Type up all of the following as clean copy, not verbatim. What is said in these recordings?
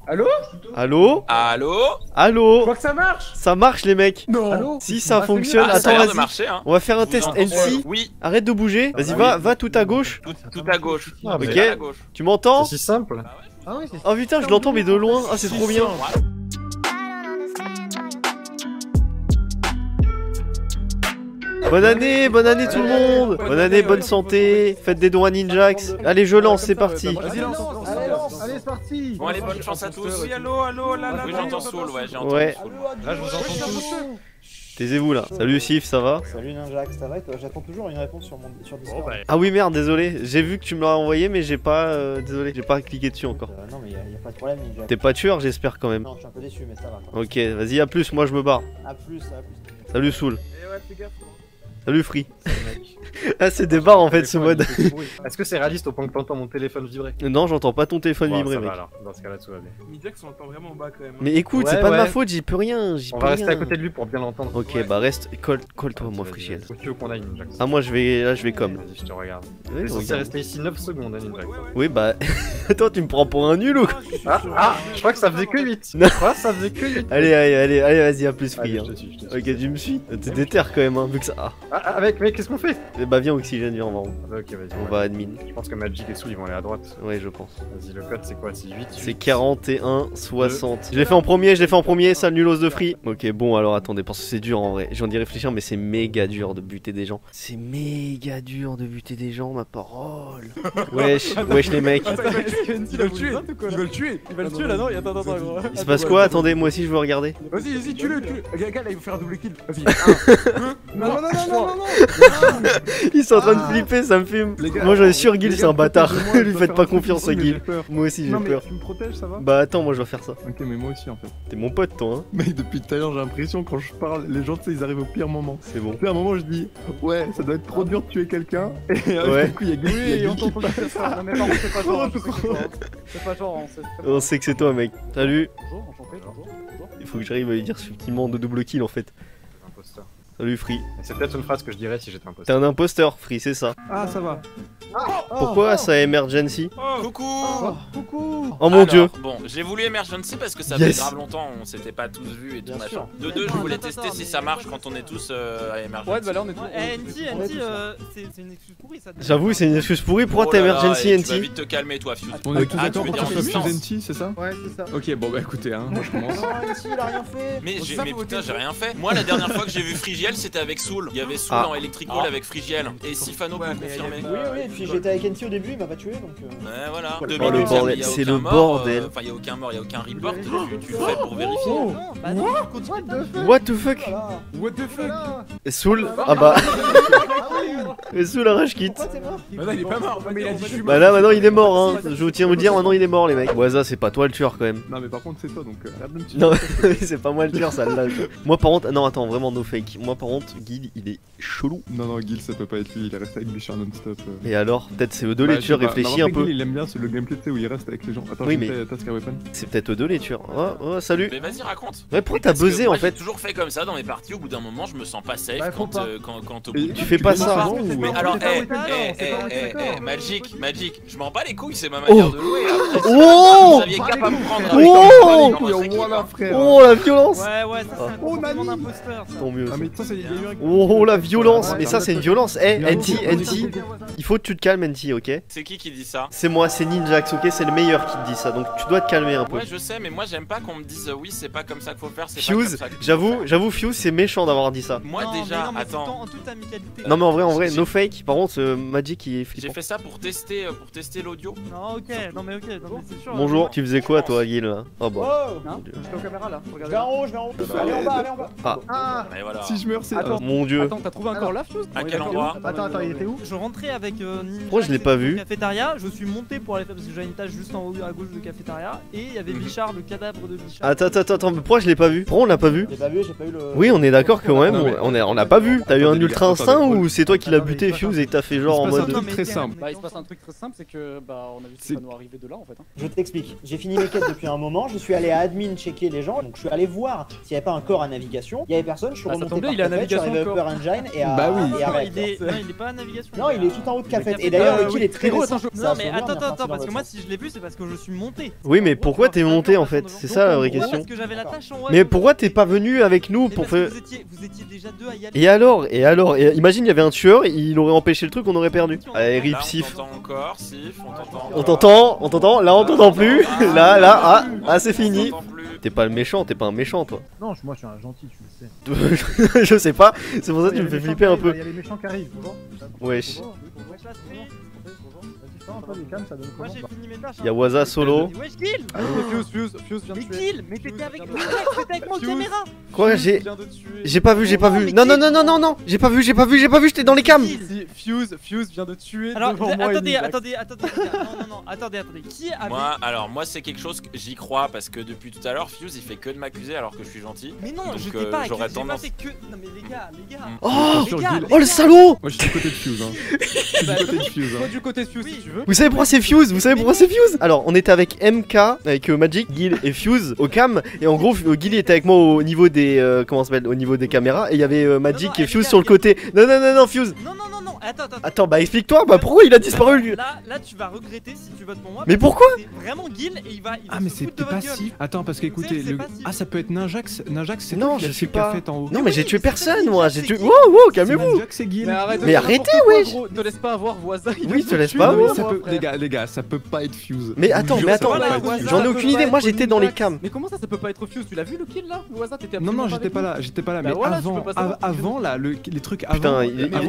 Allô? Allô? Allô? Allô? Je crois que ça marche. Ça marche les mecs? Non. Allô? Si ça c'est fonctionne, mieux. Ah, ça a attends l'air de vas-y. marcher, hein. On va faire un Je test vous entends. NC. Oui, Arrête de bouger. Vas-y, Ah, va tout à gauche. tout à gauche. Ah, Ok. À gauche. Tu m'entends? C'est si simple. Ah oui, c'est Oh putain, je l'entends mais de loin. Ah, c'est trop bien. Bonne année tout le monde. Bonne année, bonne santé. Faites des dons à Ninjax. Allez, je lance, c'est parti. Vas-y, lance. Allez, c'est parti. Bon, allez, bonne chance à tous. Oui, allô, là. Oui, j'entends Soul, ouais, j'ai entendu Ouais. Soul. Là, je vous entends tous. Taisez-vous là. Salut Sif, ça va? Salut Ninjax, ça va et toi? J'attends toujours une réponse sur Discord. Ah oui merde, désolé. J'ai vu que tu me l'as envoyé mais j'ai pas... désolé, j'ai pas cliqué dessus encore. Non mais y a pas de problème Ninjax. T'es pas tueur j'espère quand même. Non, je suis un peu déçu mais ça va. Quoi. Ok, vas-y à plus, moi je me barre. A plus. Salut Soul. Eh ouais, fais gaffe. Salut Free. Ah c'est des barres en fait ce mode. Est-ce que c'est réaliste au point que t'entends mon téléphone vibrer? Non, j'entends pas ton téléphone Bon, vibrer ça va mec. alors, dans ce cas-là tout va bien. Ninjax, on l'entend vraiment bas quand même. Mais écoute, Ouais, c'est pas de ma ouais. faute, j'y peux rien. On va rester à côté de lui pour bien l'entendre. Ok, bah reste, colle-toi moi Frigiel. Où tu veux qu'on aille, Ninjax? Ah moi je vais comme. Vas-y, je te regarde. Ouais, T'es censé regarde. rester ici 9 secondes, hein, Ninjax. Oui bah... Attends, tu me prends pour un nul ou quoi? Je crois que ça faisait que 8. Non. Je crois que ça faisait que 8. Allez, vas-y à plus Free. Allez, hein. je te suis. Ok, tu me suis. T'es déter quand même hein, vu que ça... Ah, Avec, mais qu'est-ce qu'on fait? bah viens Oxygène, viens on va en haut. Ok, vas-y. On va admin. Je pense que Magic et Soul ils vont aller à droite. Ouais je pense. Vas-y, le code c'est quoi? C'est 8. C'est 41 60. Je l'ai fait en premier, sale nulos de Free. Ok, bon alors attendez, parce que c'est dur en vrai. J'en ai réfléchir, mais c'est méga dur de buter des gens. C'est méga dur de buter des gens, ma parole. Wesh les mecs. Il va le tuer. Il va le tuer. Il va le tuer là, non? Attends, gros. Il se passe quoi? Attendez, moi aussi je veux regarder. Vas-y, tue-le. Regarde, là, il va faire un double kill. Vas-y. Non. Ils sont en train de flipper, ça me fume. Moi j'en ai sûr, Gil c'est un bâtard. Lui faites pas confiance à Gil. Moi aussi j'ai peur. Tu me protèges, ça va? Bah attends, moi je dois faire ça. Ok, mais moi aussi en fait. T'es mon pote toi, hein. Mec, depuis tout à l'heure, j'ai l'impression quand je parle, les gens, tu sais, ils arrivent au pire moment. C'est bon. Tu sais, à un moment, je dis, ouais, ça doit être trop dur de tuer quelqu'un. Et Ouais. du coup, il y a Guy qui Non mais par contre c'est pas genre, c'est pas genre, On sait que c'est toi, mec. Salut. Bonjour, bonjour. Il faut que j'arrive à lui dire subtilement de double kill en fait. Imposteur. Salut Free. C'est peut-être une phrase que je dirais si j'étais T'es imposteur. un imposteur, Free, c'est ça. Ah, ça va. Pourquoi ça emergency? Coucou. Coucou. Oh mon dieu. Bon, j'ai voulu Emergency parce que ça Yes. fait grave longtemps, on s'était pas tous vus et tout Bien machin. sûr. De deux, je voulais tester si ça marche quand on est tous à Emergency. Ouais, bah là on est tous. NT, C'est une excuse pourrie ça. J'avoue, c'est une excuse pourrie. Pourquoi Oh t'es là là, emergency, et Tu vas NT? vite te calmer, toi, Fuse. On est tous Ah, d'accord tu veux pour dire faire Fuse distance. NT, c'est ça? Ouais, c'est ça. Ok, bon, bah écoutez, hein, moi je commence. Non, NT, il a rien fait. Mais putain, j'ai rien fait. Moi, la dernière fois que j'ai vu Frigiel, c'était avec Soul. Il y avait Soul Ah. en Electrical avec Frigiel. Et Sifano peut me confirmer. Oui, et puis j'étais avec NT au début, il m'a pas tué donc. Ouais, voilà. Oh, 2 le minutes, bordel, il y a c'est aucun le mort, bordel. Enfin, il y a aucun mort, il y a aucun report. Tu le fais pour vérifier. Bah non, continue. What the fuck? Voilà. What the fuck? Soul? Ah bah. Et Soul, un rage kit. Pourquoi t'es mort? Bah non, il est pas mort. Mais il a dit je suis mort. Bah là, maintenant il est mort, hein. Je vous tiens à vous dire, maintenant il est mort, les mecs. Waza, c'est pas toi le tueur quand même. Non, mais par contre, c'est toi donc. Non, c'est pas moi le tueur, ça lâche. Moi par contre, non, attends, vraiment no fake. Moi par contre, Guil, il est chelou. Non, Gil, ça peut pas être lui, il est resté avec Bichard non-stop. Et alors, peut-être c'est eux deux les tueurs, réfléchis un peu. Il aime bien, c'est le gameplay, tu sais, où il reste avec les gens. Attends, Oui, je mais- fais Task Weapon. C'est peut-être eux deux les tueurs. Oh, salut. Mais vas-y, raconte. Ouais, pourquoi t'as Parce que buzzé moi, en fait? J'ai toujours fait comme ça dans mes parties. Au bout d'un moment, je me sens pas safe Bah, faut pas. quand au Et bout. Tu fais pas fais ça. avant ou- Mais alors, d'accord. Magic, je m'en bats les couilles, c'est ma manière de jouer. Après, si Oh vous aviez qu'à pas me prendre Oh avec Oh, dans votre équipe, voilà, hein. frère. Oh la violence. Ouais, ouais, ça c'est un Oh, comportement Nani. d'imposteur. ça. Tant mieux. Ah, ça. mais ça, il y a eu un. Oh la violence. Ouais, Mais ça c'est une violence. Eh, NT, NT. il faut que tu te calmes, NT, ok? C'est qui dit ça? C'est moi, c'est Ninjax, ok? C'est le meilleur qui te dit ça, donc tu dois te calmer un peu. Ouais, je sais, mais moi j'aime pas qu'on me dise oui, c'est pas comme ça qu'il faut faire, c'est pas comme Fuse, ça qu'il faut faire. j'avoue, Fuse, c'est méchant d'avoir dit ça. Moi Non, mais déjà, non, mais tout attends, en toute amicalité. Non mais en vrai, J'ai- no fake. Par contre, Magic il est j'ai flippant. fait ça pour tester l'audio. Non, ok, non mais c'est sûr. Bonjour, tu faisais quoi toi, Guil là? Oh bah. Oh! Hein J'étais aux caméras là, Je vais en haut, je vais en haut. Allez en bas, allez en bas. Ah. Et voilà. Si je meurs, c'est. Attends. Mon dieu. Attends, t'as trouvé un corps là, Fuse? À quel endroit? Attends, il était où? Je rentrais avec Ninja. Pourquoi je l'ai pas vu? Cafétéria, je suis monté pour aller faire parce que j'avais une tâche juste en haut à gauche de cafétéria et il y avait Bichard, le cadavre de Bichard. Attends, mais pourquoi je l'ai pas vu? Pourquoi on l'a pas vu? J'ai pas vu, j'ai pas eu le. Oui, on est d'accord que quand même, Non, mais- on l'a pas vu. T'as eu un Attendez, ultra les gars, instinct attendez. ou c'est toi qui l'as Attendez, buté, Fuse, et que t'as fait genre en Il se passe mode. un truc très simple. Bah il se passe un truc très simple, c'est que bah on a vu C'est- Stéphano arriver de là en fait. Je t'explique. J'ai fini mes quêtes depuis un moment. Je suis allé à admin checker les gens. Donc je suis allé voir s'il y avait pas un corps à navigation. Il y avait personne. Je suis Bah, ça remonté tombe bien, par il est à Cafette, navigation j'arrive à encore. Upper Engine et à. Bah oui. Et à Non, Reactor. il est pas à navigation. Non, il est tout en haut de Cafette. Et Cafette, d'ailleurs, le oui. kill est très Gros, récent. attends, Ça Non a mais sauvé, on est attends, reparti dans parce que votre moi sens. si je l'ai vu c'est parce que je suis monté. Oui, mais En gros, pourquoi tu t'es vois, monté en personne fait? devant. C'est Donc, ça la en vraie gros, question. Parce que j'avais la tâche en haut. Mais pourquoi t'es pas venu avec nous Et pour parce que faire. vous étiez déjà deux à y aller. Et alors? Et imagine, il y avait un tueur, il aurait empêché le truc, on aurait perdu. Allez, rip Là, on Sif. t'entend encore, Sif, on t'entend On encore. t'entend, là on t'entend plus. Là, c'est On fini. t'entend plus. T'es pas le méchant, t'es pas un méchant toi. Non, moi je suis un gentil, tu le sais. Je sais pas, c'est pour ça que tu me fais flipper un peu. Il y a les méchants qui arrivent, bonjour. Wesh. Wesh là, c'est bon. Vas-y, fais un peu les cams, ça donne Moi comment j'ai ça fini mes tâches. Y'a Waza solo. Wesh kill. Fuse vient de Mais tuer. kill. Mais t'étais avec moi. T'étais avec mon Fuse. caméra. Quoi, Fuse j'ai. vient de tuer. J'ai pas vu. mais Non, qui- non, j'ai pas vu, j'étais dans les cams. Si, Fuse vient de tuer Alors devant moi. attendez, et attendez, les gars. Non, attendez. Qui avait. Moi c'est quelque chose que j'y crois parce que depuis tout à l'heure, Fuse il fait que de m'accuser alors que je suis gentil. Mais non, Donc, je t'ai pas. j'aurais J'ai pas tendance- fait que. Non mais les gars. Oh, Sur Les gars, Guil. les oh le gars. salaud. Moi je suis du côté de Fuse. Hein. Je suis du côté de Fuse. Toi Hein. du côté de Fuse Oui. si tu veux. Vous savez pourquoi c'est Fuse? Alors, on était avec MK, avec Magic, Gil et Fuse au cam. Et en gros, Gil était avec moi au niveau des. Comment ça s'appelle? Au niveau des caméras. Et il y avait Magic et les Fuse gars, sur le côté. Non, Fuse. Non, attends. Attends, bah explique-toi, bah pourquoi il a disparu lui? Là, tu vas regretter si tu votes pour moi. Mais parce pourquoi? que c'est vraiment Gil et il va. Ah mais se foutre de c'était votre pas gueule. si. Attends parce qu'écoutez, C'est le. passif. Ah ça peut être Ninjax. Ninjax c'est Non, toi qui je a suis tué pas. Cafette en haut. Non, mais oui, j'ai tué c'est personne pas moi. Ninja, J'ai tué. c'est Wow, calmez-vous. Ninjax c'est Gil. Mais arrête de Mais faire arrêtez, n'importe quoi, wesh. gros. Ne laisse pas avoir Voisa. il Oui, va te laisse tuer pas devant avoir. Ça moi, peut, frère. les gars, ça peut pas être Fuse. Mais Je vous attends, jure, mais ça peut attends, pas Voilà, être Voisa, Fuse. j'en ai ça aucune peut idée, pas moi être j'étais dans les Ninjax. cams. Mais comment ça peut pas être Fuse? Tu l'as vu le kill là? Voisa, t'étais Non, absolument j'étais pas là, Bah mais voilà, tu avant, peux pas savoir. avant là, les trucs avant. Putain,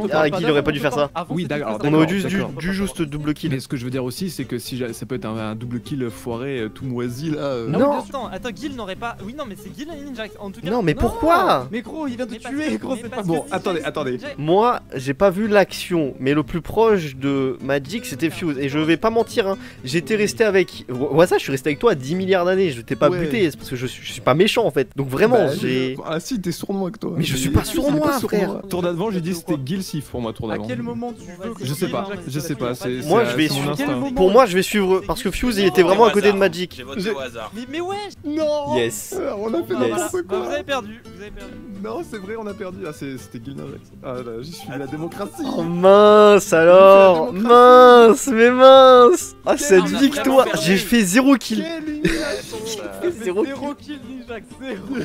il aurait pas dû faire ça. Oui, d'accord, On aurait d'accord. dû juste double kill. Mais ce que je veux dire aussi, c'est que si ça peut être un double kill foiré tout moisi là. Non. Attends, Gil n'aurait pas. Oui, non, mais c'est Gil et Ninjax. En tout cas. Non, mais pourquoi? Mais gros, il vient de Mais parce tuer, que- gros, mais c'est parce pas que Bon, Ninjax- attendez. Moi, j'ai pas vu l'action, mais le plus proche de Magic c'était Fuse. Et je vais pas mentir, hein, j'étais resté avec. Waza, je suis resté avec toi 10 milliards d'années, je t'ai pas Ouais. buté, c'est parce que je suis pas méchant en fait. Donc vraiment, Bah, j'ai. Ah si, t'es sournois que toi. Mais je suis pas sournois, frère. Tour d'avant, j'ai dit c'était Gil Sif pour moi, tour À d'avant. quel moment tu veux que Je sais Gil pas, Ninjax je sais pas. c'est- Moi, c'est- je vais c'est mon suivre- instinct. Quel moment Pour moi, je vais suivre parce que Fuse il était vraiment à côté de Magic. J'ai voté au hasard. Mais wesh. Non. Yes. On a fait Bah, voilà. n'importe Bah, vous quoi. avez perdu. Non, c'est vrai, on a perdu. Ah, c'était Gil Ninjax. Ah là, j'ai suivi la démocratie. Oh mince alors. Mince, mais mince. Ah cette on a victoire, vraiment j'ai perdu. fait 0 kill. Quelle humiliation. Zéro Zéro kill Ninjax, zéro.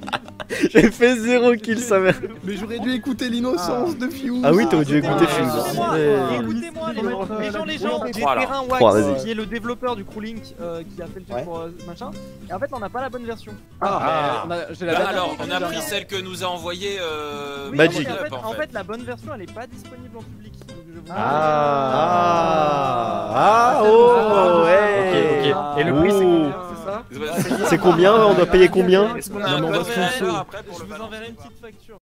J'ai fait 0 kill sa mère. Mais j'aurais dû écouter l'innocence de Fuse. Ah oui, t'aurais dû Écoutez-moi, écouter Fuse. écoutez-moi, les gens, j'ai Trois, là. Terrain Trois, Wax vas-y. qui est le développeur du Crewlink qui a fait le truc Ouais. pour machin. Et en fait, on n'a pas la bonne version. Ah, j'ai la Bah date. alors, on a pris celle que nous a envoyée Oui, Magic. En fait, la bonne version, elle est pas disponible en public. Donc, je vous- Oh ouais. Ok. Et le prix c'est Ouh. combien, c'est ça? C'est combien? On doit payer combien? Est-ce qu'on a Non, un mais on code va se lancer. vert après pour Je le vous balancer enverrai une petite facture.